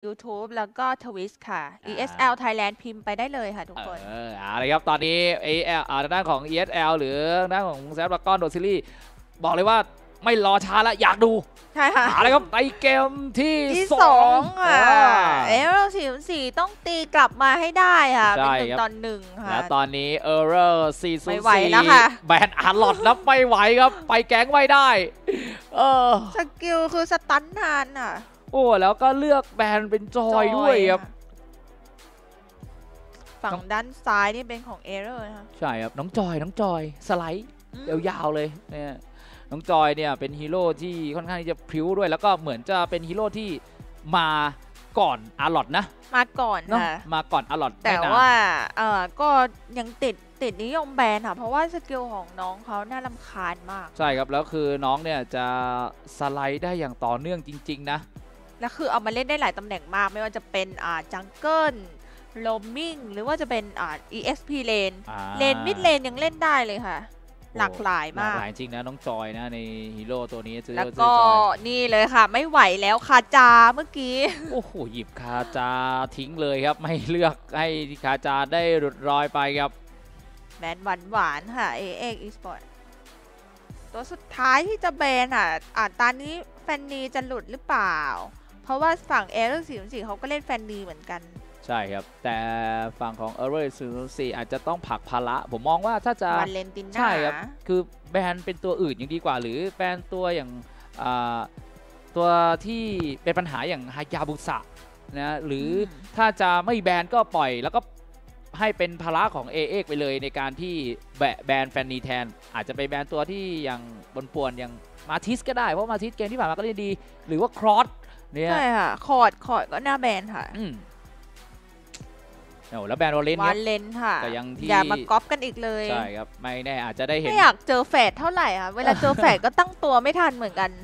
YouTube แล้วก็ Twitch ค่ะ ESL Thailand พิมพ์ไปได้เลยค่ะทุกคนอะไรครับตอนนี้ทางด้านของ ESL หรือทางด้านของแซฟลักก้อนโดซีรีส์บอกเลยว่าไม่รอช้าแล้วอยากดูใช่ค่ะอะไรครับในเกมที่ 2ค่ะ404ต้องตีกลับมาให้ได้ค่ะเป็น1-1ค่ะและตอนนี้Error 404 ไม่ไหวแล้วค่ะแบนอาร์ลอตแล้วไม่ไหวครับไปแก๊งไม่ได้สกิลคือสตันนานอ่ะโอ้แล้วก็เลือกแบนเป็นจอยด้วยครับฝั่งด้านซ้ายนี่เป็นของ Error นะคะใช่ครับน้องจอยสไลด์ยาวๆเลยเนี่ยน้องจอยเนี่ยเป็นฮีโร่ที่ค่อนข้างที่จะพริ้วด้วยแล้วก็เหมือนจะเป็นฮีโร่ที่มาก่อนอาร์ลอตนะมาก่อนค่ะมาก่อนอาร์ลอตแต่ว่าก็ยังติดนิยมแบนค่ะเพราะว่าสกิลของน้องเขาน่ารำคาญมากใช่ครับแล้วคือน้องเนี่ยจะสไลด์ได้อย่างต่อเนื่องจริงๆนะแล้วคือเอามาเล่นได้หลายตำแหน่งมากไม่ว่าจะเป็นจังเกิลโรมมิ่งหรือว่าจะเป็นEXP เลนมิดเลนยังเล่นได้เลยค่ะหลากหลายมากหลากหลายจริงนะน้องจอยนะในฮีโร่ตัวนี้แล้วก็นี่เลยค่ะไม่ไหวแล้วคาจาเมื่อกี้โอ้โหหยิบคาจาทิ้งเลยครับไม่เลือกให้คาจาได้หลุดรอยไปครับแบนหวานค่ะAX Esport ตัวสุดท้ายที่จะแบนตอนนี้แฟนนีจะหลุดหรือเปล่าเพราะว่าฝั่งError 404เขาก็เล่นแฟนนีเหมือนกันใช่ครับแต่ฝั่งของError 404อาจจะต้องผลักภาระผมมองว่าถ้าจะใช่ครับคือแบนเป็นตัวอื่นยังดีกว่าหรือแบนตัวอย่างตัวที่เป็นปัญหาอย่างฮายาบุสะนะหรือถ้าจะไม่แบนก็ปล่อยแล้วก็ให้เป็นภาระของAXไปเลยในการที่แบนแฟนนีแทนอาจจะไปแบนตัวที่อย่างบนป่วนอย่างมาทิสก็ได้เพราะมาทิสเกมที่ผ่านมาก็เล่นดีหรือว่าครอสเนี่ยใช่ค่ะคอร์ดก็น่าแบนค่ะแล้วแบนวอลเลนค่ะอย่ามาก๊อปกันอีกเลยใช่ครับไม่แน่อาจจะได้เห็นไม่อยากเจอแฝดเท่าไหร่ค่ะเวลาเจอแฝดก็ตั้งตัวไม่ทันเหมือนกัน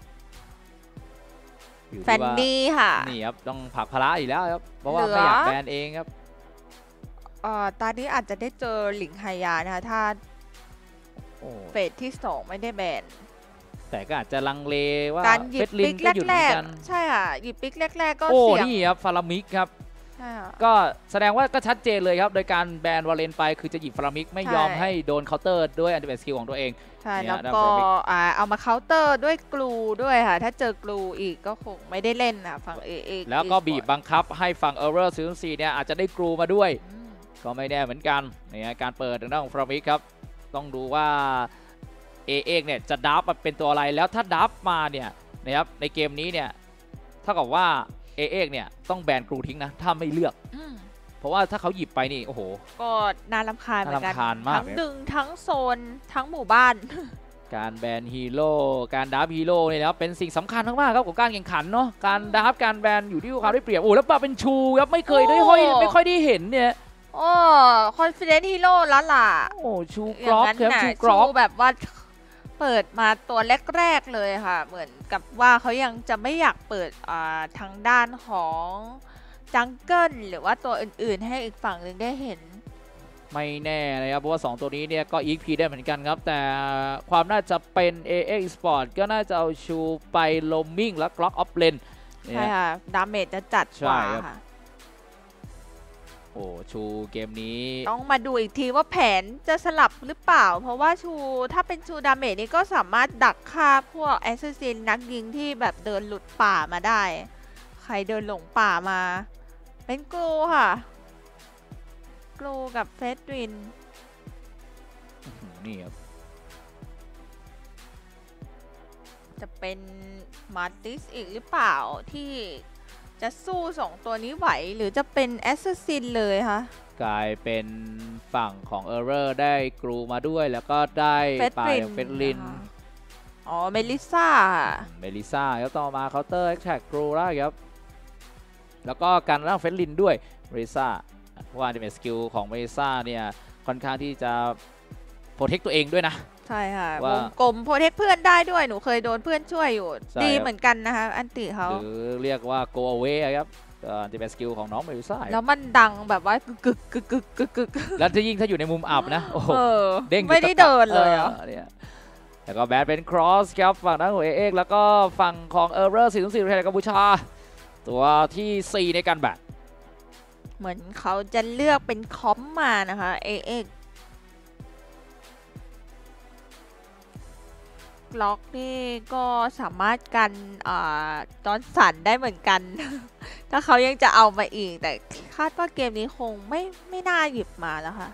แฟนดีค่ะนี่ครับต้องผลักภาระอีกแล้วครับเพราะว่าไม่อยากแบนเองครับตอนนี้อาจจะได้เจอหลิงไฮยานะคะถ้าเฟสที่2ไม่ได้แบนแต่ก็อาจจะลังเลว่าการหยิบปิกแรกๆใช่ค่ะหยิบปิกแรกๆก็เสี่ยงนี่ครับฟารามิกครับก็แสดงว่าก็ชัดเจนเลยครับโดยการแบนวอลเลนไปคือจะหยิบฟารามิกไม่ยอมให้โดนเคาน์เตอร์ด้วยอันติเมทสกิลของตัวเองใช่แล้วก็เอามาเคาน์เตอร์ด้วยกลูด้วยค่ะถ้าเจอกลูอีกก็คงไม่ได้เล่นฝั่งแล้วก็บีบบังคับให้ฝั่งError 404เนี่ยอาจจะได้กลูมาด้วยก็ไม่แน่เหมือนกันเนี่ยการเปิดทางด้านของฟารามิกครับต้องดูว่าAXเนี่ยจะดับเป็นตัวอะไรแล้วถ้าดับมาเนี่ยนะครับในเกมนี้เนี่ยเท่ากับว่าAXเนี่ยต้องแบนกรูทิ้งนะถ้าไม่เลือกเพราะว่าถ้าเขาหยิบไปนี่โอ้โหก็น่ารำคาญเหมือนกันทั้งดึงทั้งโซนทั้งหมู่บ้านการแบนฮีโร่การดับฮีโร่เนี่ยนะครับเป็นสิ่งสำคัญมากๆครับของการแข่งขันเนาะการดับการแบนอยู่ที่ความได้เปรียบโอ้แล้วมาเป็นชูครับไม่เคยได้ไม่ค่อยได้เห็นเนี่ยคอนฟิเดนซ์ฮีโร่ละล่ะชูกรอบครับชูกรอบแบบว่าเปิดมาตัวแรกๆเลยค่ะเหมือนกับว่าเขายังจะไม่อยากเปิดทางด้านของจังเกิลหรือว่าตัวอื่นๆให้อีกฝั่งหนึ่งได้เห็นไม่แน่เลยครับเพราะว่า2ตัวนี้เนี่ยก็ EXP ได้เหมือนกันครับแต่ความน่าจะเป็น AX Sport ก็น่าจะเอาชูไปโลมมิ่งและ Clock of Lane ใช่ค่ะดาเมจจะจัดกว่าค่ะชูเกมนี้ต้องมาดูอีกทีว่าแผนจะสลับหรือเปล่าเพราะว่าชูถ้าเป็นชูดาเมจนี่ก็สามารถดักฆ่าพวกแอสซัสซินนักยิงที่แบบเดินหลุดป่ามาได้ใครเดินหลงป่ามาเป็นกลูค่ะกลูกับเฟสวินนี่ครับจะเป็นมาร์ติสอีกหรือเปล่าที่จะสู้2ตัวนี้ไหวหรือจะเป็นแอสซัสซินเลยคะกลายเป็นฝั่งของ Error ได้กรูมาด้วยแล้วก็ได้ปลายเฟสลินเมลิซ่าแล้วต่อมาเคาน์เตอร์แท็กกรูได้ครับแล้วก็การร่างเฟสลินด้วยเมลิซ่าเพราะว่าดิเมสกิลของเมลิซ่าเนี่ยค่อนข้างที่จะโปรเทคตัวเองด้วยนะใช่ค่ะวงกลมโปรเทคเพื่อนได้ด้วยหนูเคยโดนเพื่อนช่วยอยู่ดีเหมือนกันนะคะอันติเขาหรือเรียกว่า go away ครับจะเป็นสกิลของน้องเมลิซ่าแล้วมันดังแบบว่ากึกแล้วยิ่งถ้าอยู่ในมุมอับนะโอ้เด้งไม่ได้เดินเลยแล้วก็แบนเป็น cross ครับฝั่งด้านของAXแล้วก็ฝั่งของError 404ไทยกัมพูชาตัวที่ 4 ในการแบทเหมือนเขาจะเลือกเป็นคอมมานะคะเอกล็อกนี่ก็สามารถกันจอร์นสันได้เหมือนกัน ถ้าเขายังจะเอามาอีกแต่คาดว่าเกมนี้คงไม่น่าหยิบมาแล้วค่ะ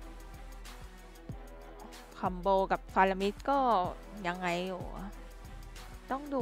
คัมโบกับฟารามิดก็ยังไงอยู่ต้องดู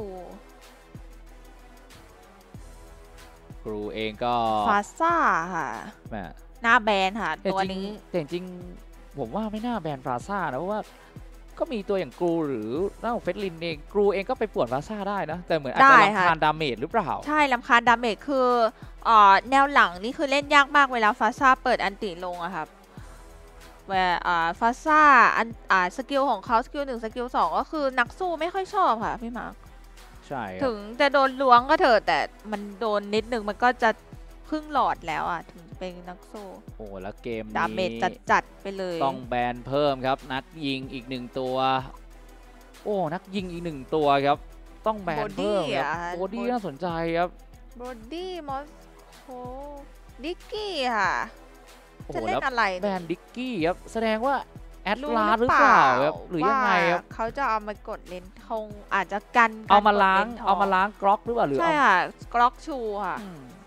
กรูเองก็ฟาซ่าค่ะหน้าแบนค่ะตัวนี้แต่จริงผมว่าไม่น่าแบนฟาซ่านะเพราะว่าก็มีตัวอย่างกรูหรือเล่าเฟสลินเองกรูเองก็ไปป่วนฟาซ่าได้นะแต่เหมือนอาจจะรำคาญดาเมจหรือเปล่าใช่รำคาญดาเมจคือแนวหลังนี่คือเล่นยากมากเวลาฟาซ่าเปิดอันติลงอะครับฟาซ่าสกิลของเขาสกิล1สกิล2ก็คือนักสู้ไม่ค่อยชอบค่ะพี่มาร์คใช่ถึงจะโดนล้วงก็เถอะแต่มันโดนนิดนึงมันก็จะครึ่งหลอดแล้วอ่ะถึงเป็นนักสู้โอ้แล้วเกมนี้ดาเมจจัดไปเลยต้องแบนเพิ่มครับนักยิงอีก1ตัวโอ้นักยิงอีก1ตัวครับต้องแบนเพิ่มครับโบดี้น่าสนใจครับโบดี้มอสโคดิกกี้ค่ะจะเล่นอะไรแบนดิกกี้ครับแสดงว่าแอดลาหรือเปล่าครับหรือยังไงครับเขาจะเอามากดเลนคงอาจจะกันเอามาล้างกล็อกหรือเปล่าหรือใช่ค่ะกล็อกชูค่ะ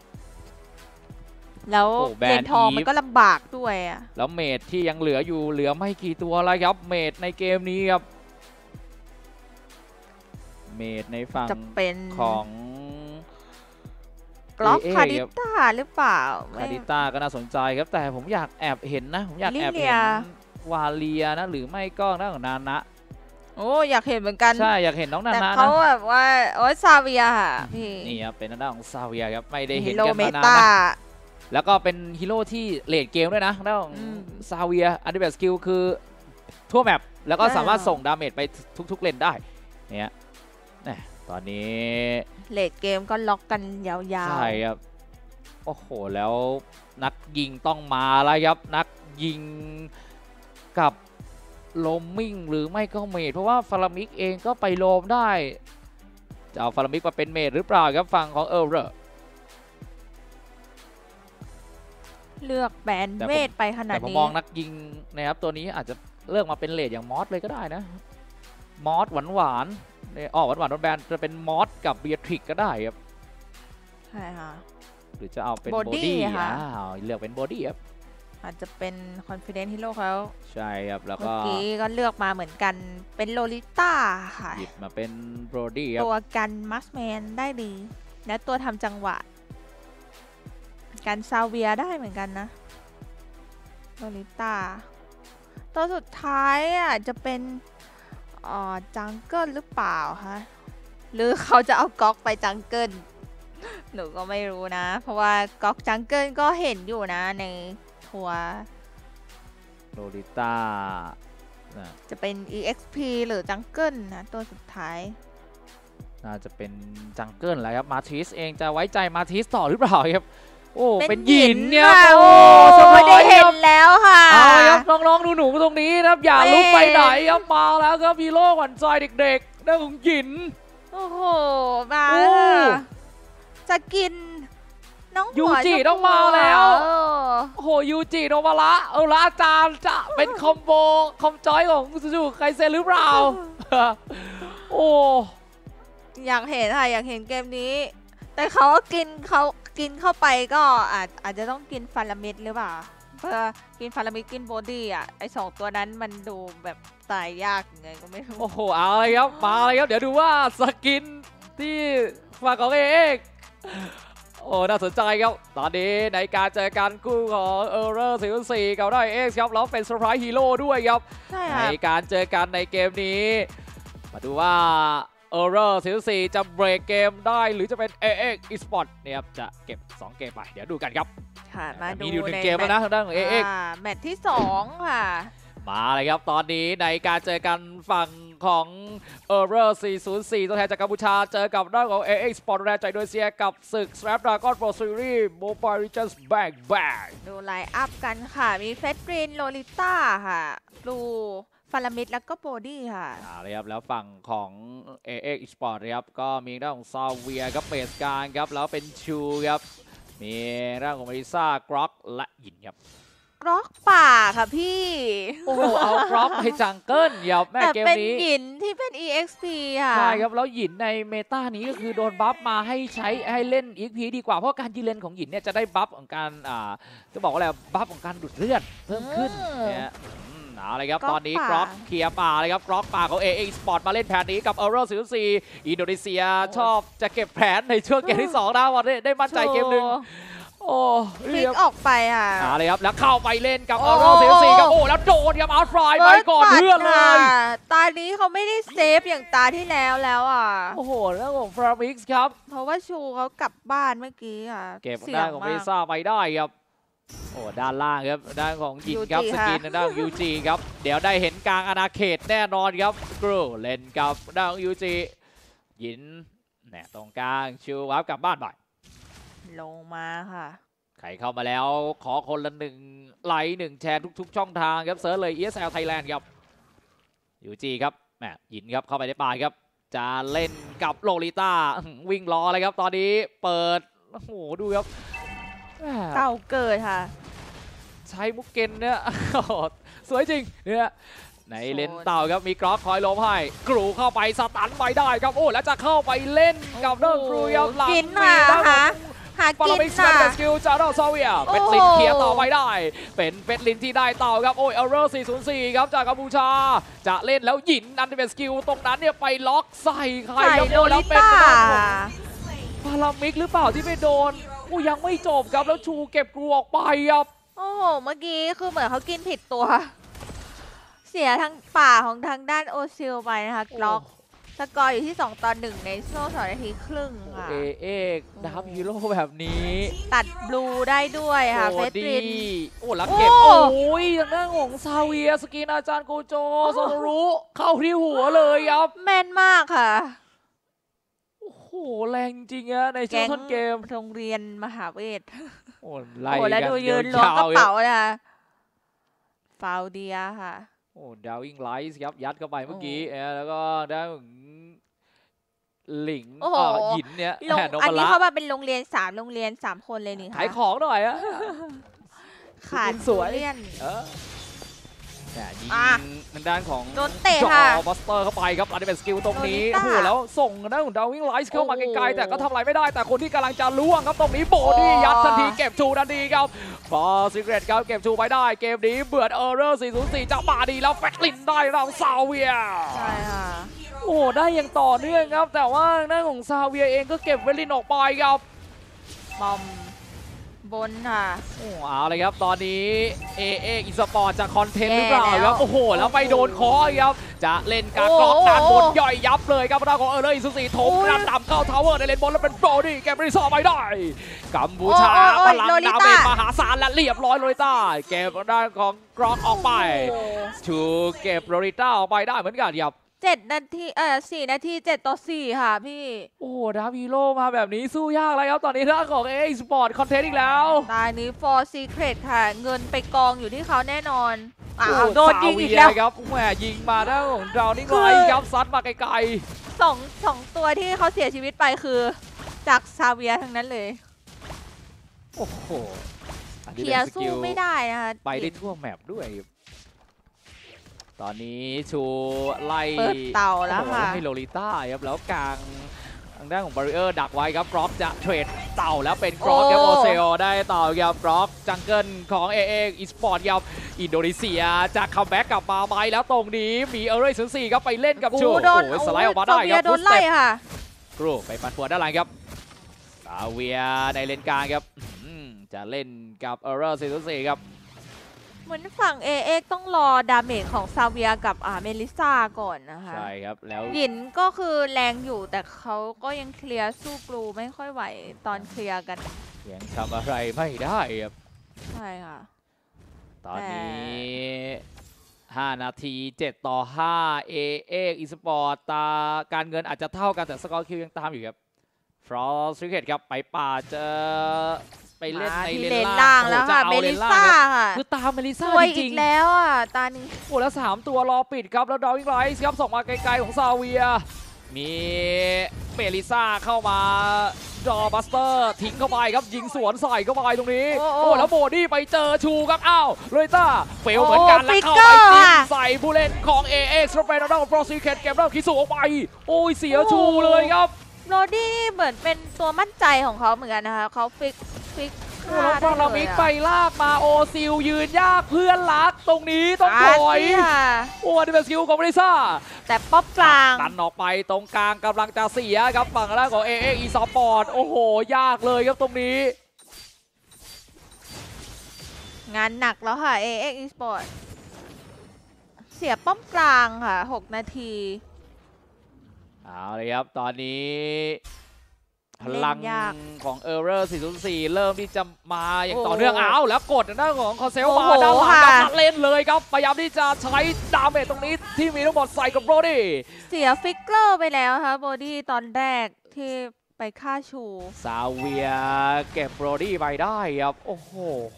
แล้วเลนทองมันก็ลำบากด้วยอ่ะแล้วเมดที่ยังเหลืออยู่เหลือไม่กี่ตัวแล้วครับเมดในเกมนี้ครับเมดในฝั่งของกล็อกคาดิต้าหรือเปล่าคาดิต้าก็น่าสนใจครับแต่ผมอยากแอบเห็นนะผมอยากแอบเห็นวาเลียนะหรือไม่ก็หน้าของนานะโอ้อยากเห็นเหมือนกันใช่อยากเห็นน้องนานะแต่เขาแบบว่าโอ้ซาเวียค่ะพี่นี่ครับเป็นหน้าของซาเวียครับไม่ได้เห็นกันมานานนะแล้วก็เป็นฮีโร่ที่เลดเกมด้วยนะหน้าของซาเวียอันดิเบสสกิลคือทั่วแมปแล้วก็สามารถส่งดาเมจไปทุกๆเลนได้เนี่ยตอนนี้เลดเกมก็ล็อกกันยาวๆใช่ครับโอ้โหแล้วนักยิงต้องมาแล้วครับนักยิงกับโลมมิ่งหรือไม่ก็เมดเพราะว่าฟารามิกเองก็ไปโลมได้จะเอาฟารามิกมาเป็นเมดหรือเปล่าครับฝั่งของเออร์เลือกแบนเวทไปขนาดนี้แต่ผมมองนักยิงนะครับตัวนี้อาจจะเลือกมาเป็นเลดอย่างมอสเลยก็ได้นะมอสหวานหวานแบนจะเป็นมอสกับเบียทริกก็ได้ครับใช่ค่ะหรือจะเอาเป็นโบดี้ค่ะเลือกเป็นโบดี้ครับอาจจะเป็น Confident Hero เขาใช่ครับแล้วก็เมื่อกี้ก็เลือกมาเหมือนกันเป็นโลลิต้าค่ะหยิบมาเป็นโบดี้ครับตัวกันมัสแมนได้ดีและตัวทำจังหวะกันซาเวียได้เหมือนกันนะโลลิต้าตัวสุดท้ายอ่ะจะเป็นจังเกิลหรือเปล่าคะหรือเขาจะเอาก๊อกไปจังเกิลหนูก็ไม่รู้นะเพราะว่าก๊อกจังเกิลก็เห็นอยู่นะในทัวร์โลลิต้าจะเป็น EXP หรือจังเกิลนะตัวสุดท้ายน่าจะเป็นจังเกิลแหละครับมาทิสเองจะไว้ใจมาทิสต่อหรือเปล่าครับโอ้เป็นหยินเนี่ยโอ้ไม่ได้เห็นแล้วค่ะเอาครับน้องๆหนูๆตรงนี้นะครับอย่าลุกไปไหนครับมาแล้วครับฮีโร่ขวัญใจเด็กๆนั่นของหยินโอ้โหมาจะกินน้องยูจิต้องมาแล้วโอ้โหยูจิโนมาละแล้วอาจารย์จะเป็นคอมโบคอมจอยของซูซูไคเซนหรือเปล่าโอ้อยากเห็นค่ะอยากเห็นเกมนี้แต่เขากินเข้าไปก็อาจจะต้องกินฟารามิดหรือเปล่าเพื่อกินฟารามิดกินโบดี้อ่ะไอ2ตัวนั้นมันดูแบบตายยากยังไงก็ไม่รู้โอ้โหเอาเลยครับมาเลยครับเดี๋ยวดูว่าสกินที่ฝั่งของเอกโอ้น่าสนใจครับตอนนี้ในการเจอกันคู่ของเออร์เรอร์04กับได้เอ็กซ์ครับแล้วเป็นเซอร์ไพรส์ฮีโร่ด้วยครับในการเจอกันในเกมนี้มาดูว่าเออร์เรอร์04จะเบรกเกมได้หรือจะเป็น AX Esport เนี่ยครับจะเก็บ2เกมไปเดี๋ยวดูกันครับค่ะมาดูในเกมแล้วนะทางด้านของ AX แมตช์ที่2ค่ะมาเลยครับตอนนี้ในการเจอกันฝั่งของเออร์เรอร์404ตัวแทนจากกัมพูชาเจอกับด้านของ AX Sport ตัวแทนจากอินโดนีเซียกับศึก Snapdragon Pro Series Mobile Legends Bang ดูไลน์อัพกันค่ะมีเฟสกรีนโลลิต้าค่ะบลูฟารามิดแล้วก็โบดี้ค่ะเลยครับแล้วฝั่งของ AX Esport ครับก็มีด้านของซาเวียครับเบสกลางครับแล้วเป็นชูครับมีด้านของมาริซ่ากร็อกและหยินครับกร็อกป่าค่ะพี่โอ้โหเอากร็อกให้จังเกิลครับแม่เกมนี้แต่เป็นหยินที่เป็น EXP ค่ะใช่ครับแล้วหยินในเมตานี้ก็คือโดนบัฟมาให้เล่น EXP ดีกว่าเพราะการยืนเลนของหยินเนี่ยจะได้บัฟของการจะบอกว่าอะไรบัฟของการดูดเลือดเพิ่มขึ้นเนี่ยเอาเลยครับตอนนี้กร็อกเคลียร์ป่าเลยครับกร็อกป่าของ AX Sport มาเล่นแผนนี้กับ Euro44 อินโดนีเซียชอบจะเก็บแผนในช่วงเกมที่2นะวันนี้ได้มั่นใจเกมหนึ่งโอ้พลิกออกไปค่ะเลยครับแล้วเข้าไปเล่นกับ Euro44 ครับโอ้แล้วโดนครับอาร์ตฟรายไปก่อนเพื่อนเลยตานี้เขาไม่ได้เซฟอย่างตาที่แล้วโอ้โหแล้วของฟรามิกส์ครับเพราะว่าชูเขากลับบ้านเมื่อกี้เก็บได้ของเมซ่าไปได้ครับโอ้ด้านล่างครับด้านของยินครับสกินด้านของยูจีครับเดี๋ยวได้เห็นกลางอาณาเขตแน่นอนครับกรูเล่นกับด้านของยูจียินแหนตรงกลางชิววับกลับบ้านบ่อยลงมาค่ะใครเข้ามาแล้วขอคนละ1 ไลค์1 แชร์ทุกๆช่องทางครับเซิร์ชเลย ESL Thailand ครับยูจีครับแหมยินครับเข้าไปในป่าครับจะเล่นกับโลลิต้าวิ่งรอเลยครับตอนนี้เปิดโอ้โหดูครับเก่าเกิดค่ะใช้มุกเกนเนี่ยสวยจริงเนี่ยในเลนเต่าครับมีกรอกคอยล้มให้กรูเข้าไปสตันไปได้ครับโอ้แล้วจะเข้าไปเล่นกับเดิร์กรูครับหลังกินมาค่ะหากินค่ะเป็นสกิลจาร์ดซาเวียเป็นลินเคลียร์ต่อไปได้เป็นเป็ดลินที่ได้เต่าครับโอ้ยเอเรอร์404ครับจากกัมพูชาจะเล่นแล้วหยินอันเป็นสกิลตรงนั้นเนี่ยไปล็อกใส่ใครโดนแล้วเป็นพารามิกหรือเปล่าที่ไปโดนยังไม่จบครับแล้วชูเก็บกรูออกไปครับโอ้โหเมื่อกี้คือเหมือนเขากินผิดตัวเสียทางป่าของทางด้านโอซิลไปนะคะกล็อกสกอร์อยู่ที่2-1ในช่วง2 นาทีครึ่งค่ะเอกดับฮีโร่แบบนี้ตัดบลูได้ด้วยค่ะเฟสตินโอ้แล้วเก็บโอ้ยทางด้านของซาเวียสกินอาจารย์โกโจโซรุเข้าที่หัวเลยครับแม่นมากค่ะโอ้โหแรงจริงอะในช่วงต้นเกมโรงเรียนมหาเวทโอ้ไล่แล้วดูยืนล้วงกระเป๋าเลยค่ะฟาวเดียค่ะโอ้ดาวอิงไลท์ครับยัดเข้าไปเมื่อกี้แล้วก็ได้หลิงหยินเนี่ยอันนี้เขามาเป็นโรงเรียน3 คนเลยนี่ค่ะขายของหน่อยอะขาดสวยยิงทางด้านของโดนเตะค่ะบัสเตอร์เข้าไปครับอันนี้เป็นสกิลตรงนี้โอ้โหแล้วส่งด้านของดาววิ่งไลท์เข้ามาไกลๆแต่ก็ทำอะไรไม่ได้แต่คนที่กำลังจะล่วงครับตรงนี้โบดี้ยัดทันทีเก็บชูทันทีครับฟอร์ซิเกตครับเก็บชูไปได้เกมนี้เบือดเออร์เรอร์404จะมาดีแล้วแฟตลินได้เราซาเวียใช่ค่ะโอ้ได้อย่างต่อเนื่องครับแต่ว่าหน้าของซาเวียเองก็เก็บเวลินออกไปครับบอมบนค่ะโอ้เอาเลยครับตอนนี้อีสปอร์ตจะคอนเทนต์หรือเปล่าครับโอ้โหแล้วไปโดนคอครับจะเล่นการกรอกด้านบนย่อยยับเลยครับหน้าของเลยอิสุสีถมกระดำเข้าทาวเวอร์ในเลนบนแล้วเป็นโบดี้แกมรีซอร์ไปได้กัมพูชาพลังดาเมจมหาศาลและเรียบร้อยโรลิต้าเก็บด้านของกรอกออกไปชูเก็บโรลิต้าออกไปได้เหมือนกันครับ 7 นาที4 นาที7-4ค่ะพี่โอ้ดาวิโลมาแบบนี้สู้ยากเลยครับตอนนี้ท่าของสปอร์ตคอนเทนต์อีกแล้วตายนี้ For Secret ค่ะเงินไปกองอยู่ที่เขาแน่นอนโดนยิงอีกแล้วครับแหมยิงมาด้านของเรานี่ไงครับซัดมาไกลๆ2 ตัวที่เขาเสียชีวิตไปคือจากซาเวียทั้งนั้นเลยโอ้โหเคลียร์สู้ไม่ได้นะคะไปได้ทั่วแมปด้วยตอนนี้ชูไล่เปิดเต่าแล้วค่ะให้โลลิต้าครับแล้วกลางทางด้านของบาริเออร์ดักไว้ครับกรอกจะเทรดเต่าแล้วเป็นกรอกครับโอเซลได้เต่าครับกรอกจังเกิลของอีสปอร์ตครับอินโดนีเซียจะคัมแบ็กกลับมาไหมแล้วตรงนี้มีเอเรย์04ครับไปเล่นกับชูโอ้ยสไลด์ออกมาได้ครับโดนไล่ค่ะกรูไปปัดหัวด้านหลังครับซาเวียในเลนกลางครับจะเล่นกับเอเรย์04ครับเหมือนฝั่งเอกต้องรอดาเมจของซาเวียกับเมลิซ่าก่อนนะคะใช่ครับแล้วหยินก็คือแรงอยู่แต่เขาก็ยังเคลียร์สู้กรูไม่ค่อยไหวตอนเคลียร์กันยังทำอะไรไม่ได้ครับใช่ค่ะตอนนี้5 นาที7-5อีสปอร์ตตาการเงินอาจจะเท่ากันแต่สกอร์คิวยังตามอยู่ครับฟรอสซิเกตครับไปป่าเจอไปเล่นในเลเลนนล่าล่างงแล้วค่ะเมลิซ่าค่ะคือตามเมลิซ่าช่วยจอีริกงแล้วอ่ะตานี้ๆโอ้แล้ว3ตัวรอปิดครับแล้วดาววิ่งไรส์ครับส่งมาไกลๆของซาเวียมีเมลิซ่าเข้ามาดอบัสเตอร์ทิ้งเข้าไปครับยิงสวนใส่เข้าไปตรงนี้โอ้แล้วโบดี้ไปเจอชูครับอ้าวเลยต้าเฟลเหมือนกันแล้วเข้าไปจิ้มใส่ผู้เล่นของ AX สเปนดอลโปรซีเคทเกมเริ่มคิดสูงออกไปโอ้ยเสียชูเลยครับโรดี้นี่เหมือนเป็นตัวมั่นใจของเขาเหมือนกันนะคะเขาฟิกโอ้แล้วฟารามิกไปลากมาโอซิลยืนยากเพื่อนรักตรงนี้ต้องถอยโอ้ดิเบสคิวของเมลิซ่าแต่ป๊อปกลางดันออกไปตรงกลางกำลังจะเสียครับฝั่งแรกของ AX Esports โอ้โหยากเลยครับตรงนี้งานหนักแล้วค่ะ AX Esports เสียป้อมกลางค่ะ6 นาทีเอาเลยครับตอนนี้พลังเล่นยากของเออร์เรอร์404 เริ่มที่จะมาอย่างโอ้ต่อเนื่องเอาแล้วกดทางด้านของคอนเซลโอ้มาโหด้านหลังค่ะกับเล่นเลยครับพยายามที่จะใช้ดาเมจตรงนี้ที่มีทั้งหมดใส่กับโรดี้เสียฟิกเกอร์ไปแล้วค่ะโบดี้ตอนแรกที่ไปฆ่าชูซาเวียเก็บโรดี้ไปได้ครับโอ้โห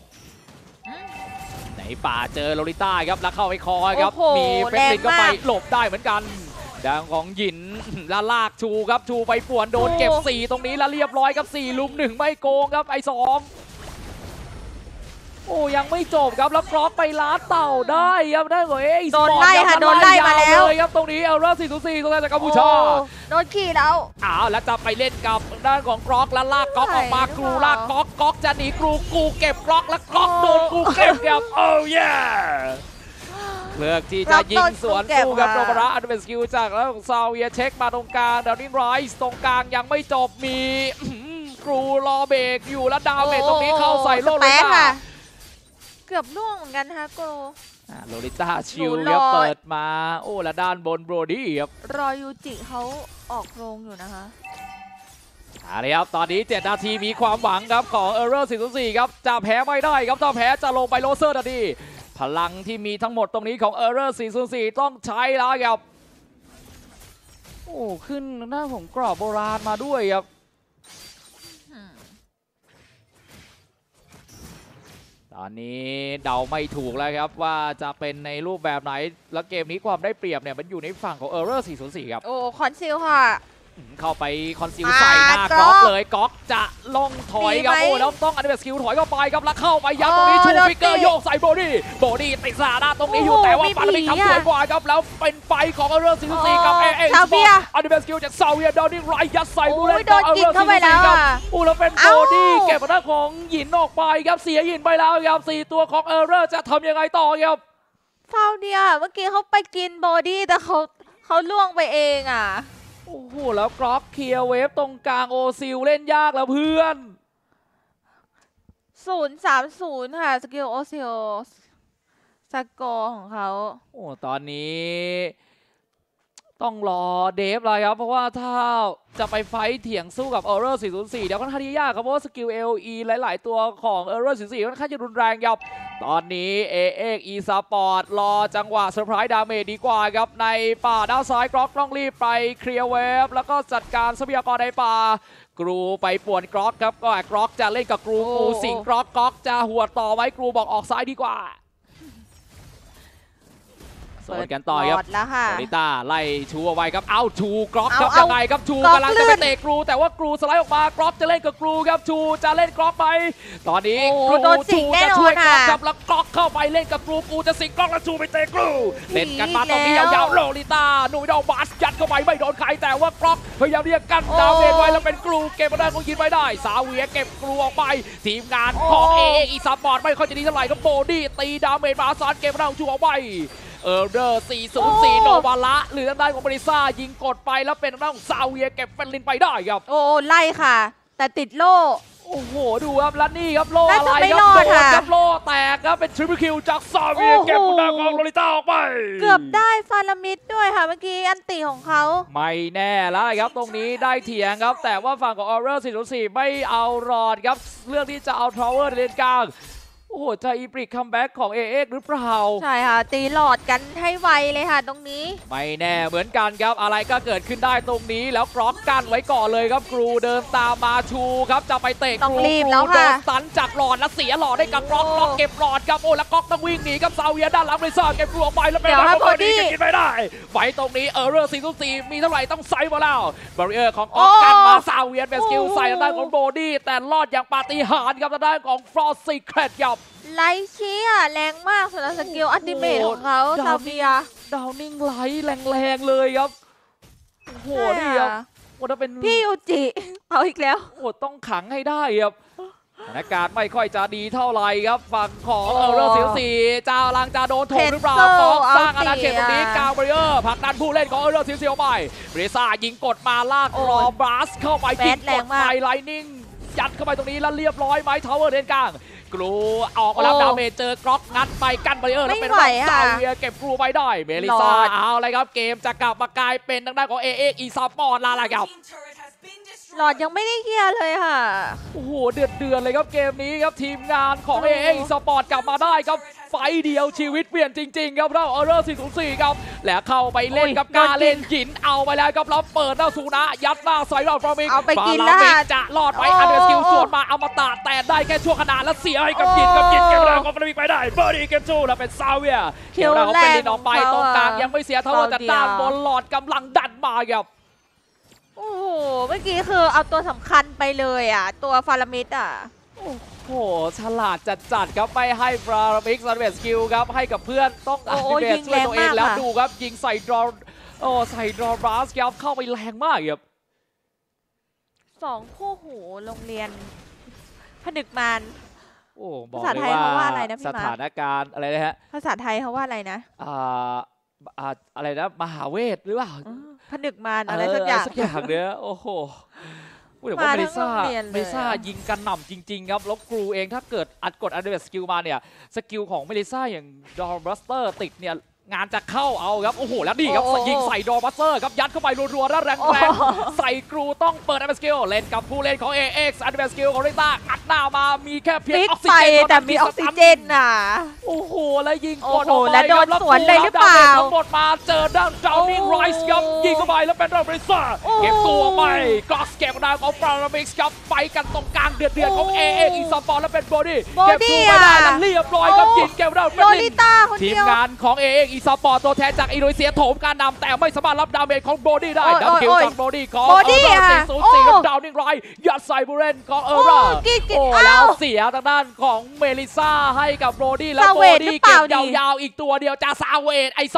ไหนป่าเจอโลลิต้าครับแล้วเข้าไปคอยครับโอ้โหมีเฟรนลินก็ไปแรงมากหลบได้เหมือนกันดังของหยินแล้วลากชูครับชูไปป่วนโดนเก็บ 4 ตรงนี้แล้วเรียบร้อยครับ4 ลุม 1ไม่โกงครับไอ้2โอ้ยังไม่จบครับแล้วกรอกไปล้าเต่าได้ครับได้กว่าโดนไล่ค่ะโดนไล่มาแล้วเลยครับตรงนี้เอลเลอร์404ตรงนั้นจากกัมพูชาโอ้โดนขี่แล้วอ้าวแล้วจะไปเล่นกับด้านของกรอกแล้วลากกรอกออกมาไม่ไหวกรูลากกรอกจะหนีกูเก็บกรอกแล้วกรอกโดนกูเก็บครับโอ้ยเลือกที่จะยิงสวนสู้กับโรบาระอันเป็นสกิลจากแล้วของซาเวียเช็คมาตรงกลางดาวนินไรส์ตรงกลางยังไม่จบมีกรูรอเบรกอยู่แล้วดาวเมจตรงนี้เข้าใส่โลลิสเปซต้าค่ะเกือบล่วงเหมือนกันนะคะโกโลลิต้าชิลหนูรอครับเปิดมาโอ้แล้วด้านบนโบรดี้ครับรอยูจิเขาออกโรงอยู่นะคะเอาละครับตอนนี้7 นาทีมีความหวังครับของเออร์เรอร์404ครับจะแพ้ไม่ได้ครับถ้าแพ้จะลงไปโรเซอร์ทันทีพลังที่มีทั้งหมดตรงนี้ของเออร์เรอร์404ต้องใช้แล้วครับโอ้ขึ้นหน้าของกรอบโบราณมาด้วยครับตอนนี้เดาไม่ถูกแล้วครับว่าจะเป็นในรูปแบบไหนแล้วเกมนี้ความได้เปรียบเนี่ยมันอยู่ในฝั่งของเออร์เรอร์404ครับโอ้คอนซิลค่ะเข้าไปคอนซิลใส่หน้าก๊ก๊ออก กเลยก๊อกจะลงถอยครับดีไหมโอ้แล้วต้องอันเดอร์สกิลถอยเข้าไปครับแล้วเข้าไปยัดตรงนี้โอ้ชูโดนฟิกเกอร์ติดโยกใส่โบดี้ติดสาหน้าตรงนี้อยู่โอ้โหแต่ว่าไม่ปารามิกดีทำสวยอะกว่าครับแล้วเป็นไฟของเออร์เรอร์404กับ AA ซาเวียอันเดอร์สกิลจากซาเวียดาวนิ่งไรยัดใส่ผู้โอ้เล่ยนโดของนเออร์จิเรกอร์เข้าไปแล้ว 404ครับอ่ะโอ้แล้วเป็นโบเอ้าดี้เก็บหน้าของหยินออกไปครับเสียหยินไปแล้วครับ4 ตัวของเออร์เรอร์จะทำยังไงต่อครับฟาวเดียเมื่อกี้เขาไปกินบอดี้แต่เขาล่วงไปเองอ่ะโอ้โหแล้วกรอกเคลียร์เวฟตรงกลางโอซิลเล่นยากแล้วเพื่อน 0-30 ค่ะ สกิลโอซิโอสกอร์ของเขาโอ้ตอนนี้ต้องรอเดฟเลยครับเพราะว่าถ้าจะไปไฟท์เถียงสู้กับ Error 404เดี๋ยวค่อนข้างที่ยากครับเพราะว่าสกิล LE หลาย ๆ ตัวของ Error 404ค่อนข้างจะรุนแรงครับตอนนี้ AX Esports รอจังหวะเซอร์ไพรส์ดาเมจดีกว่าครับในป่าด้านซ้ายกรอกต้องรีบไปเคลียร์เวฟแล้วก็จัดการทรัพยากรในป่ากรูไปป่วนกรอกครับก็กรอกจะเล่นกับกรูโอ้กรูสิงกรอกจะหัวดต่อไว้กรูบอกออกซ้ายดีกว่าสวนกันต่อครับเปิดบอร์ดแล้วค่ะโอนิต้าไล่ชูเอาไว้ครับ เอาชูกรอกครับเอายังไงครับชูกรอกกำลังจะลื่ไปนเตะกรูแต่ว่ากรูสไลด์ออกมากรอกจะเล่นกับกรูครับชูจะเล่นกรอกไปตอนนี้โอ้กรูโดนสิชูงแน่จะนอนช่วยกรอกค่ะครับแล้วกรอกเข้าไปเล่นกับกรูจะสิงกรอกแล้วชูไปเตะกรูเล่นกันมาตรงนี้แล้วยาวๆโลลิต้าหนุ่ยดาวบาสยัดเข้าไปไม่โดนใครแต่ว่ากรอกพยายามที่จะกันโอ้ดาวเมจไว้แล้วเป็นกรูเก็บมาได้คงยินไว้ได้สาเวียเก็บกรูออกไปทีมงานของโอ้ AX Esports ไม่ค่อยจะดีเท่าไหร่ครับโบดี้ตีดาวเมจมาซานเก็บมาได้ชูเอาไว้เออร์เดอร์404โนวาระหรือทางด้านของบริซ่ายิงกดไปแล้วเป็นทางด้านของซาเวียเก็บเฟนลินไปได้ครับโอ้ไล่ค่ะ แต่ติดโล่โอ้โหดูครับแล้วนี่ครับโลน่าอะไรจะไม่ครับรอดโดนค่ะครับโลแตกครับเป็นทริปเปิลคิวจากซาเวียโอ้โหเก็บทางด้านของโลลิต้าออกไปเกือบได้ฟารามิดด้วยค่ะเมื่อกี้อันติของเขาไม่แน่แล้วครับตรงนี้ได้เถียงครับแต่ว่าฝั่งของออเรอร์404ไม่เอารอดครับเรื่องที่จะเอาทราวเวอร์เลนกลางโอ้โหจะอีบริกคัมแบ็กของ AX หรือเปล่าใช่ค่ะตีหลอดกันให้ไวเลยค่ะตรงนี้ไม่แน่เหมือนกันครับอะไรก็เกิดขึ้นได้ตรงนี้แล้วกรอกกันไว้ก่อนเลยครับกรูเดินตามมาชูครับจะไปเตะกรูโดนตันจากหลอดแล้วเสียหลอดได้กับกรอกเก็บหลอดครับโอ้แล้วกรอกต้องวิ่งหนีกับซาเวียด้านหลังเลยซ่าเก็บกรูออกไปแล้วเป็นบอดี้กินไม่ได้ไว้ตรงนี้เรอร์404มีเท่าไหร่ต้องใส่มาแล้วบาริเออร์ของกรอกกันมาซาเวียเป็นสกิลใส่ด้านของบอดี้แต่รอดอย่างปาฏิหาริย์ครับด้านของฟรอสซีเครตครับไลท์เชียแรงมากสำหรับสกิลอัลติเมทของเขาซาเวียดาวนิ่งไลท์แรงๆเลยครับโอ้โหนี่ครับว่าถ้าเป็นพี่ยูจิเอาอีกแล้วโอ้ต้องขังให้ได้ครับสถานการณ์ไม่ค่อยจะดีเท่าไหร่ครับฝั่งของเรอร์404จะลังจะโดนถมหรือเปล่าฟอกสร้างอาณาเขตตรงนี้กาวบริเออร์ผลักดันผู้เล่นของเรอร์404ไปเบรซ่ายิงกดมาลากรอบลัสเข้าไปยิงกดไปไลนิ่งยัดเข้าไปตรงนี้แล้วเรียบร้อยไหมทาวเวอร์เดนกลางกรูออกมาแล้วดาเมจเจอกร็อกงัดไปกันบาริเออร์แล้วเป็นซาเวียเก็บกรูไปได้เมลิซ่าเอาเลยครับเกมจะกลับมากลายเป็นทางด้านของ AX อีซาปอร์ตลาล่ะครับหลอดยังไม่ได้เคลียร์เลยค่ะโอ้โหเดือดเลยครับเกมนี้ครับทีมงานของ AX อีซาปอร์ตกลับมาได้ครับไฟเดียวชีวิตเปลี่ยนจริงๆครับเราเรอร์404ครับและเข้าไปเล่นกับการเล่นกินเอาไปแล้วครับแล้วเปิดหน้าสูนะยัดหน้าใส่เราฟรามิกเอาไปกินแล้วจะรอดไปอันเดอร์สกิลส่วนมาเอามาตาแต่ได้แค่ชั่วขณะแล้วเสียให้กับกินเก็บแล้วก็ฟรามิกไปได้เบอร์ดี้เกมสู้แล้วเป็นซาเวียเขียวเราเป็นลินออกไปตรงกลางยังไม่เสียเท่าแต่ด้านบนหลอดกำลังดันมาครับโอ้โหเมื่อกี้คือเอาตัวสำคัญไปเลยอ่ะตัวฟารามิดอ่ะโอ้โหฉลาดจัดครับไม่ให้ฟรามิกซันเวสกิลครับให้กับเพื่อนต้องอัลติเมทช่วยตัวเองแล้วดูครับยิงใส่ดรอใส่ดรอบรัสครับเข้าไปแรงมากครับ 2คู่หูโรงเรียนผนึกมารภาษาไทยเขาว่าอะไรนะพี่มาสถานการณ์อะไรนะฮะภาษาไทยเขาว่าอะไรนะอะไรนะมหาเวทหรือเปล่าผนึกมารอะไรสักอย่างเนี้ยโอ้โหแต่ว่าเมลิซ่ายิงกันหน่ำจริงๆครับแล้วครูเองถ้าเกิดอัดกดอันเดอร์สกิลมาเนี่ยสกิลของเมลิซ่าอย่างดอร์บัสเตอร์ติดเนี่ยงานจะเข้าเอาครับโอ้โหแล้วนี่ครับยิงใส่ดอร์บัสเตอร์ครับยัดเข้าไปรัวๆแล้วแรงใส่ครูต้องเปิดอันเดอร์สกิลเล่นกับผู้เล่นของ AX อันเดอร์สกิลของเรต้าอัดหน้ามามีแค่เพียงออกซิเจนแต่มีออกซิเจนน่ะโอ้โหแล้วยิงกดแล้วโดนสวนเลยหรือเปล่าทั้งหมดมาเจอด้านดาวนิ่งไรส์ครับยิงเข้าไปแล้วเป็นดอร์เมซ่าเก็บตัวไปกล็อกเก็บได้ของฟรามิกส์ครับไปกันตรงกลางเดือดของ AX อีซอฟอร์แล้วเป็นบอดี้เก็บตัวไปได้แล้วเรียบร้อยครับยิงเก็บได้เป็นทีมงานของ AX อีซอฟอร์ตัวแทนจากอินโดนีเซียโถมการนำแต่ไม่สามารถรับดาเมจของบอดี้ได้ดับคิวจากบอดี้ของ404กับดาวนิ่งไรยัดใส่บูเรนของเออร่าแล้วเสียทางด้านของเมลิซ่าให้กับบอดี้แล้วบอดี้เก็บยาวๆอีกตัวเดียวจะซาเวตไอ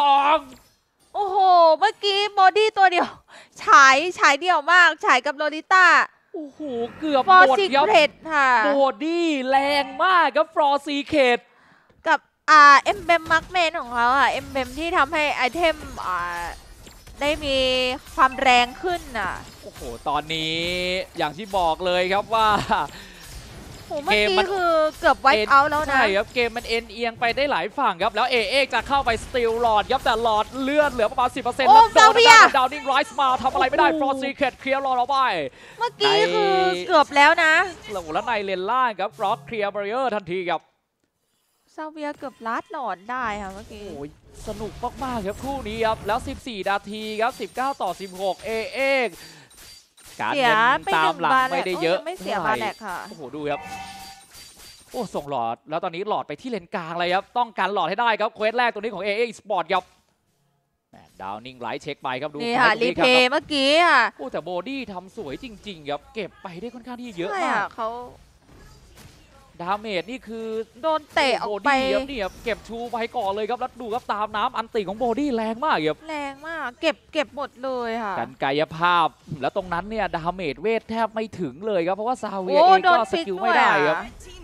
2 โอ้โหเมื่อกี้บอดี้ตัวเดียวฉายเดี่ยวมากฉายกับโรลิต้าโอ้โหเกือบหมดครับบอดี้แรงมากครับฟรอซีเคทกับเอ็มเบมมาร์กเมนของเขาเอ็มเบมที่ทำให้ไอเทมได้มีความแรงขึ้นโอ้โหตอนนี้อย่างที่บอกเลยครับว่าเมื่อกี้คือเกือบไวท์เอาท์แล้วนะใช่ครับเกมมันเอียงไปได้หลายฝั่งครับแล้วเอจะเข้าไปสตีลหลอดครับแต่หลอดเลือดเหลือประมาณ 10% แล้วโดนดาวนิ่งไรส์มาทำอะไรไม่ได้ฟรอสซีเคทเคลียร์หลอดเอาไปเมื่อกี้คือเกือบแล้วนะแล้วในเลนล่างครับฟรอกเคลียร์บาริเออร์ทันทีครับซาเวียเกือบลัดหลอดได้ค่ะเมื่อกี้โอ้ยสนุกมากๆครับคู่นี้ครับแล้ว14นาทีครับ19-16เอการเงินตามหลังไม่ได้เยอะไม่เสียบาแลกค่ะโอ้โหดูครับโอ้ส่งหลอดแล้วตอนนี้หลอดไปที่เลนกลางเลยครับต้องการหลอดให้ได้ครับเควสแรกตัวนี้ของ AX Sport ครับดาวนิ่งไลท์เช็คไปครับดูนี่ค่ะรีเพย์เมื่อกี้ค่ะโอ้แต่บอดี้ทำสวยจริงๆครับเก็บไปได้ค่อนข้างที่เยอะมากเขาดาเมจนี่คือโดนเตะออกไปนี่ครับเก็บชูไปก่อนเลยครับแล้วดูครับตามน้ำอันติของบอดี้แรงมากครับแรงมากเก็บหมดเลยค่ะกันกายภาพแล้วตรงนั้นเนี่ยดาเมจเวทแทบไม่ถึงเลยครับเพราะว่าซาเวียเองก็สกิลไม่ได้ครับ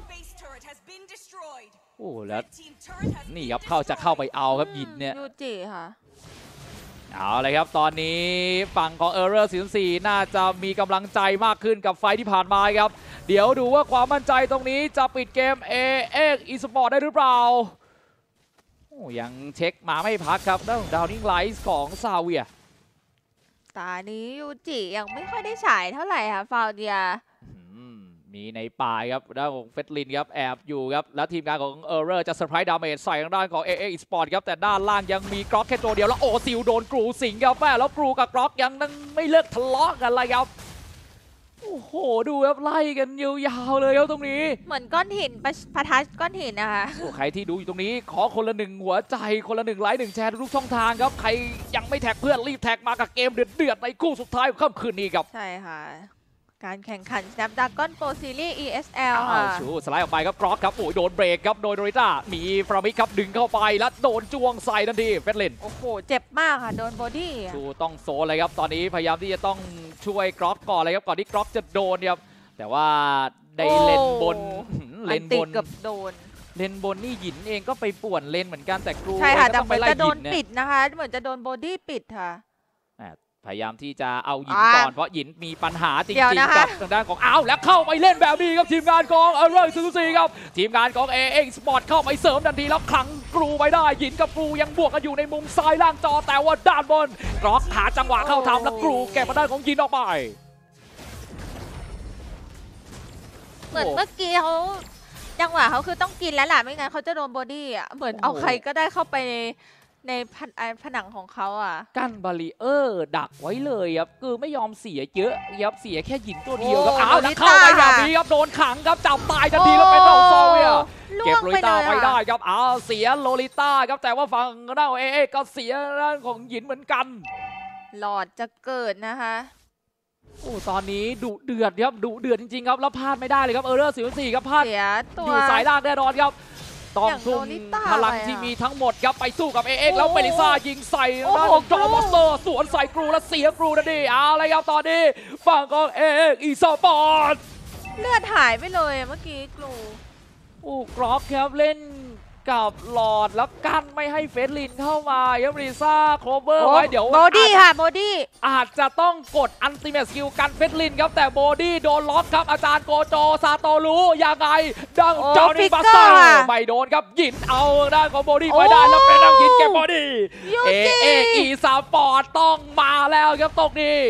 โอ้แล้วนี่ครับจะเข้าไปเอาครับยินเนี่ยยูจิค่ะเอาเลยครับตอนนี้ฝั่งของเรอร์404น่าจะมีกำลังใจมากขึ้นกับไฟที่ผ่านมาครับเดี๋ยวดูว่าความมั่นใจตรงนี้จะปิดเกม AX Esport ได้หรือเปล่าโอ้ยังเช็คมาไม่พักครับด้านดาวนิ่งไลท์ของซาเวียตานี้ยูจิยังไม่ค่อยได้ฉายเท่าไหร่ค่ะฟาวเดียมีในป่าครับด้านของเฟสลินครับแอบอยู่ครับแล้วทีมงานของเออร์เรอร์จะเซอร์ไพรส์ดาเมจใส่ทางด้านของ AA Esport ครับแต่ด้านล่างยังมีกรอกแค่ตัวเดียวแล้วโอซิลโดนกรูสิงครับแม่แล้วกรูกับกรอกยังไม่เลิกทะเลาะกันเลยครับโอ้โหดูครับไล่กันยาวๆเลยครับตรงนี้เหมือนก้อนหินปะทัดก้อนหินนะคะใครที่ดูอยู่ตรงนี้ขอคนละ1หัวใจคนละ1ไลค์1แชร์ทุกช่องทางครับใครยังไม่แท็กเพื่อนรีบแท็กมากับเกมเดือดๆในคู่สุดท้ายของค่ำคืนนี้ครับใช่ค่ะการแข่งขัน Snapdragon Pro Series ESL ค่ะชูสไลด์ออกไปครับกรอกครับโอ้ยโดนเบรกครับโดยโดริต้ามีฟรามิกครับดึงเข้าไปแล้วโดนจ้วงใส่ทันทีเฟสลินโอ้โหเจ็บมากค่ะโดนบอดี้ชูต้องโซนเลยครับตอนนี้พยายามที่จะต้องช่วยกรอกก่อนเลยครับก่อนที่กรอกจะโดนครับแต่ว่าได้เลนบนเลนบนกับโดนเลนบนนี่หยินเองก็ไปป่วนเลนเหมือนกันแต่กรูใช่ค่ะแต่เหมือนจะโดนปิดนะคะเหมือนจะโดนบอดี้ปิดค่ะพยายามที่จะเอาหยินก่อนเพราะหยินมีปัญหาจริงๆกับทางด้านของแล้วเข้าไปเล่นแบบนี้ครับทีมงานของเออร์เรอร์ซูซีครับทีมงานของ AA Sport เข้าไปเสริมทันทีแล้วขังกรูไว้ได้หยินกับกรูยังบวกกันอยู่ในมุมซ้ายล่างจอแต่ว่าด้านบนกรอกหาจังหวะเข้าทำแล้วกรูแก็บมาได้ของหยินออกไปเหมือนเมื่อกี้เขาจังหวะเขาคือต้องกินแล้วแหละไม่งั้นเขาจะโดนบอดี้อ่ะเหมือนเอาใครก็ได้เข้าไปในผนังของเขาอ่ะกั้นบารีเออร์ดักไว้เลยครับคือไม่ยอมเสียเยอะครับเสียแค่หยินตัวเดียวครับแล้วเข้าไปแบบนี้ครับโดนขังครับจับตายทันทีแล้วเป็นโซเวียเก็บโลลิต้าไปได้ครับเสียโลลิต้าครับแต่ว่าฝั่งด้านของAAก็เสียด้านของหยินเหมือนกันหลอดจะเกิดนะคะโอ้ตอนนี้ดุเดือดครับดุเดือดจริงๆครับแล้วพลาดไม่ได้เลยครับเออร์เรอร์4-4ครับพลาดอยู่สายล่างแน่นอนครับต้องทุ่มพลังที่มีทั้งหมดครับไปสู้กับAAแล้วเมลิซ่ายิงใส่ด้านของจอมอสเตอร์สวนใส่กรูแล้วเสียกรูนั่นดิอะไรครับตอนนี้ฝั่งของAA Esport เลือดหายไปเลยเมื่อกี้กรูกรอกครับเล่นกับหลอดแล้วกั้นไม่ให้เฟสลินเข้ามาครับลิซ่าโคเวอร์ไว้เดี๋ยวโบดี้ค่ะโบดี้อาจจะต้องกดอันติเมทสกิลกันเฟสลินครับแต่โบดี้โดนล็อกครับอาจารย์โกโจซาโตรู้ยังไงดังเจ้านิบัสเตอร์ไม่โดนครับหยินเอาด้านของโบดี้ไว้ได้แล้วเป็นดังหยินเก็บโบดี้AA Esportต้องมาแล้วครับตรงนี้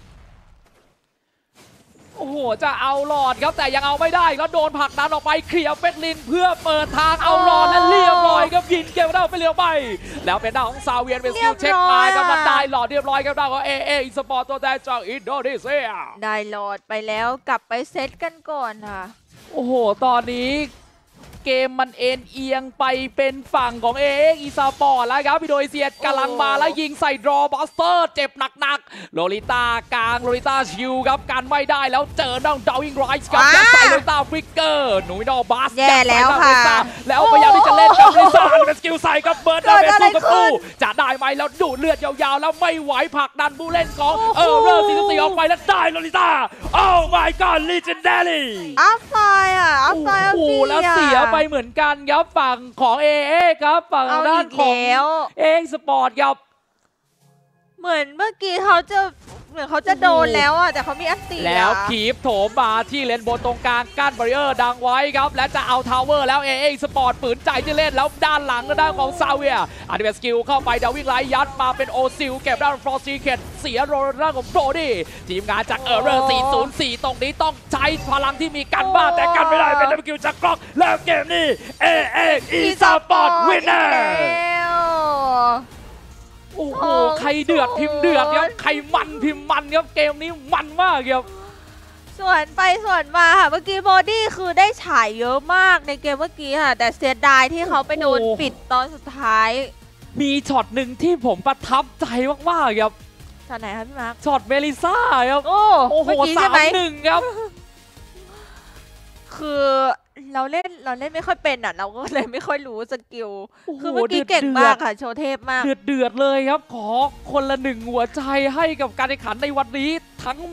โอ้โหจะเอาหลอดครับแต่ยังเอาไม่ได้แล้วโดนผลักดันออกไปเคลียร์เฟสลินเพื่อเปิดทางเอาหลอดและเรียบร้อยครับยินเก็บได้ไปเรียวไปแล้วเป็นด้านของซาเวียนเป็นสกิลเช็คมาครับแล้วได้หลอดเรียบร้อยครับด้านของAA Esportตัวแทนจากอินโดนีเซียได้หลอดไปแล้วกลับไปเซตกันก่อนค่ะโอ้โหตอนนี้เกมมันเอ็นเอียงไปเป็นฝั่งของ AA Esport แล้วครับอินโดนีเซียกำลังมาแล้วยิงใส่ดรอบัสเตอร์เจ็บหนักๆโลลิต้ากลางโลลิต้าชิวครับกันไม่ได้แล้วเจอน้องดาวิงไรส์ครับยัดใส่โลลิต้าฟิกเกอร์หนุ่ยดอบัสแย่แล้วค่ะแล้วพยายามที่จะเล่นกับลิซ่าเป็นสกิลใส่กับเบิร์ดดาเมจสู้กับกูจะได้ไหมแล้วดูดเลือดยาวๆแล้วไม่ไหวผลักดันผู้เล่นของเออเรอร์44ออกไปแล้วได้โลลิต้าโอ้ my god legendary อัพไฟอ่ะอัพไฟอัพฟีแล้วเสียไปเหมือนกันครับฝั่งของ AA ครับฝั่งด้านของAA Sport ครับเหมือนเมื่อกี้เขาจะโดนแล้วอ่ะแต่เขามีอันตีแล้วขีบโถมมาที่เลนบนตรงกลางกั้นบาริเออร์ดังไว้ครับและจะเอาทาวเวอร์แล้วAA Sport ฝืนใจที่เล่นแล้วด้านหลังด้านของซาเวียอันนี้เป็นสกิลเข้าไปดาวิ่งไล่ยัดมาเป็นโอซิลเก็บด้านฟรอสซีเคนเสียโรด้านของโบดี้ทีมงานจากเออร์เรอร์404ตรงนี้ต้องใช้พลังที่มีกันบ้างแต่กันไม่ได้เป็นดับเบิลคิวจากกล็อกแล้วเกมนี้AA Esport winnerโอ้โหใครเดือดพิมพ์เดือดครับใครมันพิมพ์มันครับเกมนี้มันมากครับส่วนไปส่วนมาค่ะเมื่อกี้บอดี้คือได้ฉายเยอะมากในเกมเมื่อกี้ค่ะแต่เสียดายที่เขาไปโดนปิดตอนสุดท้ายมีช็อตหนึ่งที่ผมประทับใจมากๆครับช็อตไหนครับพี่มาร์คช็อตเมลิซ่าครับโอ้โห3-1ครับคือเราเล่นไม่ค่อยเป็นอ่ะเราก็เลยไม่ค่อยรู้สกิลคือเมื่อกี้เก่งมากค่ะโชว์เทพมากเดือดเลยครับขอคนละ1หัวใจให้กับการแข่งขันในวันนี้ทั้ง